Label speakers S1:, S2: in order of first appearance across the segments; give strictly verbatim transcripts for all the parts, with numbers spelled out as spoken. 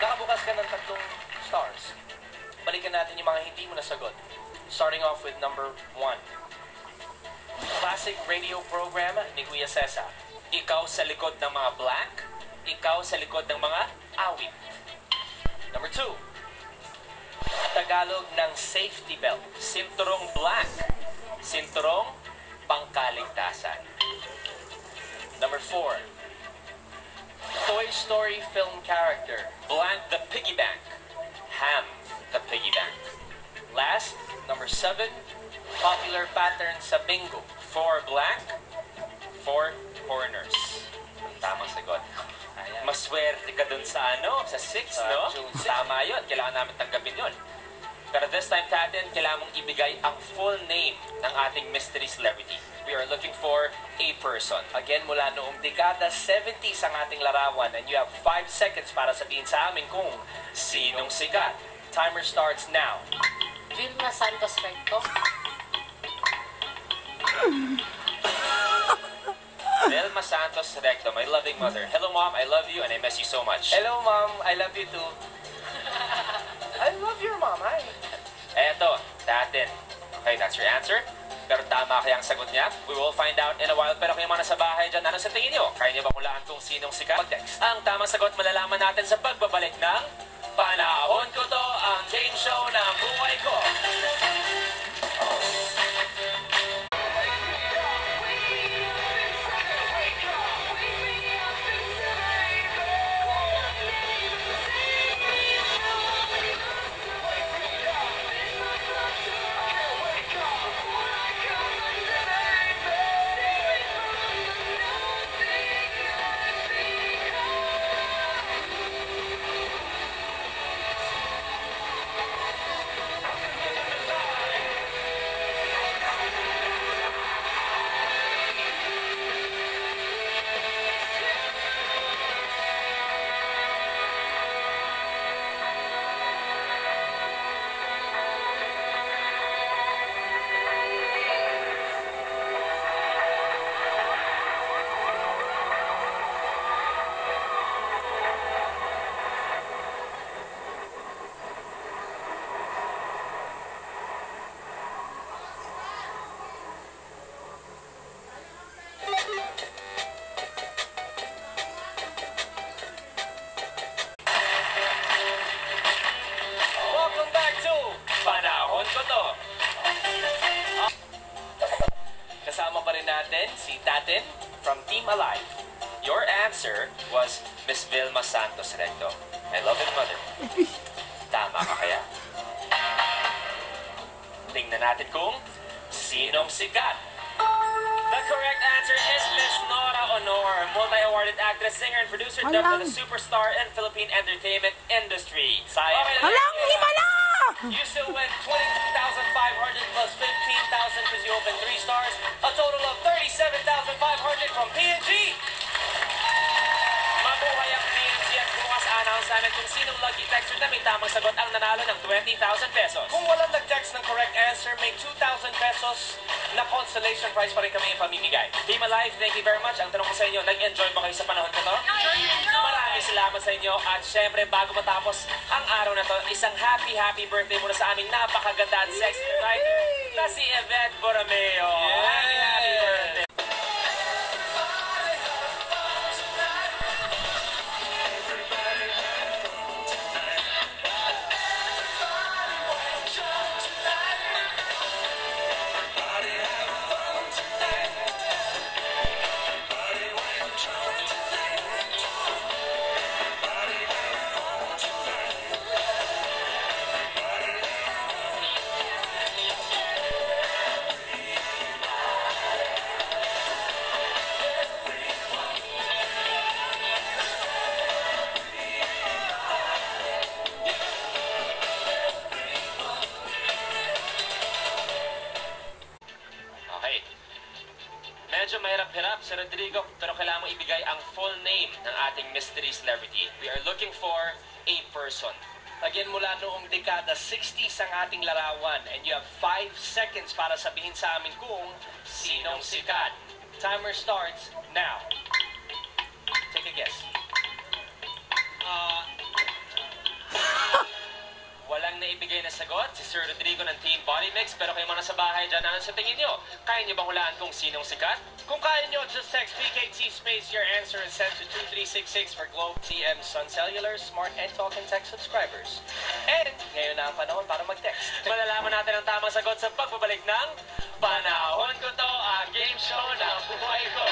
S1: Nakabukas ka ng tatlong stars. Balikan natin yung mga hindi mo nasagot. Starting off with number one. Classic radio program ni Kuya Cesar. Ikaw sa likod ng mga black, ikaw sa likod ng mga awit. Number two. Tagalog ng safety belt. Sinturong black, sinturong pangkaligtasan. Number four. Toy Story film character. Blank the piggy bank. Ham the piggy bank. Last, number seven. Popular pattern sa bingo. Four blank, four corners. Tamang sagot. Maswerte ka dun sa ano, sa six, no? Tama yun. Kailangan namin tanggapin yun. Pero this time, Tatin, kailangan mong ibigay ang full name ng ating mystery celebrity. We are looking for a person. Again, mula noong dekada seventies ang ating larawan, and you have five seconds para sabihin sa amin kung sinong sikat. Timer starts now.
S2: Vilma Santos Recto.
S1: Vilma Santos Recto, my loving mother. Hello, Mom. I love you and I miss you so much.
S3: Hello, Mom. I love you too.
S1: I love your mom. Hi. Eto, Tatin. Okay, that's your answer. Pero tama kaya ang sagot niya? We will find out in a while. Pero kayo mga nasa bahay dyan, ano sa tingin niyo? Kaya niyo ba hulaan kung sinong sikat? Mag-text. Ang tamang sagot malalaman natin sa pagbabalik ng Panahon Ko To, ang game show ng buhay ko. Kasama pa rin natin si Tatin from Team Alive. Your answer was Miss Vilma Santos Recto. I love it, mother. Tama ka kaya? Tingnan natin kung sinong sikat. The correct answer is Miss Nora Honor, multi-awarded actress, singer, and producer dubbed for the superstar in Philippine entertainment industry. Sayang. Okay,
S4: Alang, himala!
S1: You still win twenty-two thousand five hundred plus fifteen thousand because you opened three stars. A total of thirty-seven thousand five hundred from P N G. Mabuhay ang P N G at bukas announce namin kung sinong lucky texter na may tamang sagot ang nanalo ng twenty thousand pesos. Kung walang nag-text ng correct answer, may two thousand pesos na consolation prize pa rin kami ipamimigay. Team Alive, thank you very much. Ang tanong ko sa inyo, nag-enjoy ba kayo sa panahon ko to? Maraming salamat sa inyo. At syempre, bago matapos ang araw na to, isang happy, happy birthday muna sa aming napakaganda at sexy writer na si Yvette Borromeo. Happy, happy birthday! Medyo mahirap-hirap si Rodrigo, pero kailangan mo ibigay ang full name ng ating mystery celebrity. We are looking for a person. Again, mula noong dekada sixties ang ating larawan, and you have five seconds para sabihin sa amin kung sinong sikat. Timer starts now. Take a guess.
S3: Uh,
S1: na sagot, si Sir Rodrigo ng Team Body Mix. Pero kayo mga nasa bahay dyan, ano sa tingin nyo? Kaya nyo bang hulaan kung sinong sikat?
S3: Kung kaya nyo, just text P K T space your answer and send to two three six six for Globe T M Sun Cellular, Smart and Talk and Text subscribers. And ngayon na ang panahon para mag-text.
S1: Malalaman natin ang tamang sagot sa pagbabalik ng Panahon Ko To, ang game show na buhay ko.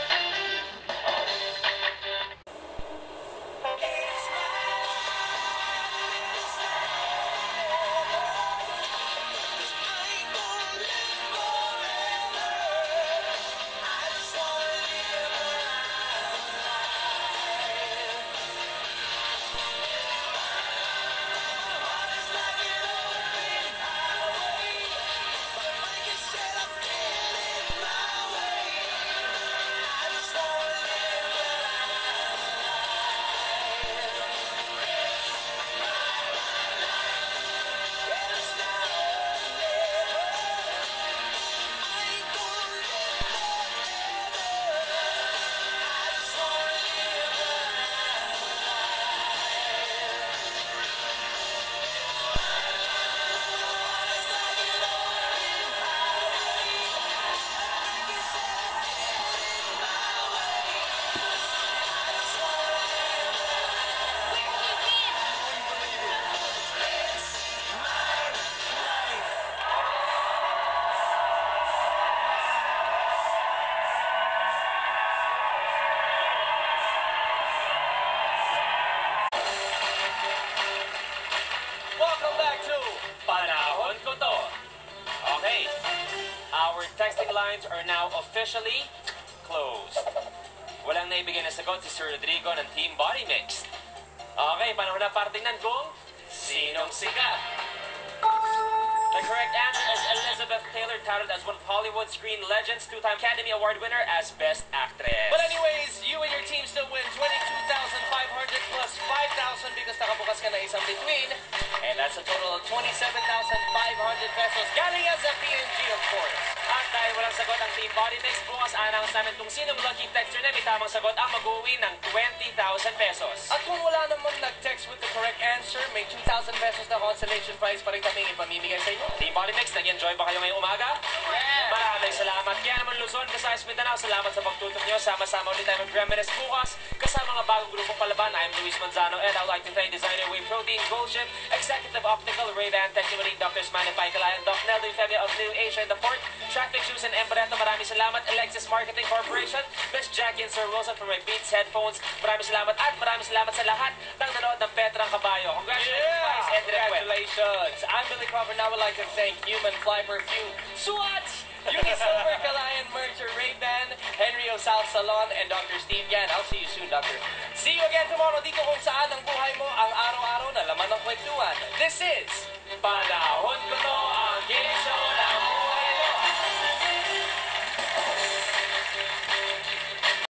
S1: Panahon Ko To. Okay, our texting lines are now officially closed. Walang naibigay na sagot si Sir Rodrigo ng Team Body Mix. Okay, panahon na para tingnan kung sinong sikat. The correct answer is Elizabeth Taylor, touted as one of Hollywood screen legends, two-time Academy Award winner as Best Actress.
S3: But anyways, you and your team still win twenty-two thousand five hundred plus five thousand because nakabukas ka na isang between. And that's a total of twenty-seven thousand five hundred pesos. Galing yan sa P N G, of course.
S1: At dahil walang sagot ang Team Body Mix, bukas anang sa amin kung sinong lucky texter na may tamang sagot ang mag-uwi ng twenty thousand pesos.
S3: At kung wala namang nag-text with the correct answer, may two thousand pesos na consolation prize pa rin kaming ipamimigay sa inyo.
S1: Team Body Mix, nag-enjoy ba kayo ngayong umaga?
S2: Yeah.
S1: Maraming salamat. Kaya naman Luzon, Visayas, Mindanao, salamat sa pagtutok nyo. Sama-sama ulit tayo mag-reminisce bukas kasama mga bagong grupong palaban. I'm Luis Manzano and I'd like to thank Designer Whey Protein, Gold Chip, Executive Optical, Ray-Ban, Technimaling, Doctors Manipay, Kalayan, Doc Neldo, Femia of New Asia and the Fort, Traffic Shoes and Embareta. Maraming salamat. Alexis Marketing Corporation, Miss Jackie and Sir Wilson for my Beats headphones. Maraming salamat at maraming salamat sa lahat ng nanood ng Petrang Kabayo. Congratulations,
S3: Yeah!
S1: guys, and
S3: Congratulations! I'm Billy Crawford. Now I'd like to thank Human Fly Perfume, Swatch, Unisilver, Kalayan Merger, Ray-Ban, Henry Osal Salon, and Doctor Steve Yan. I'll see you soon, Doctor. See you again tomorrow dito kung saan ang buhay mo ang araw-araw na laman ng kwentuhan. This is
S1: Panahon Ko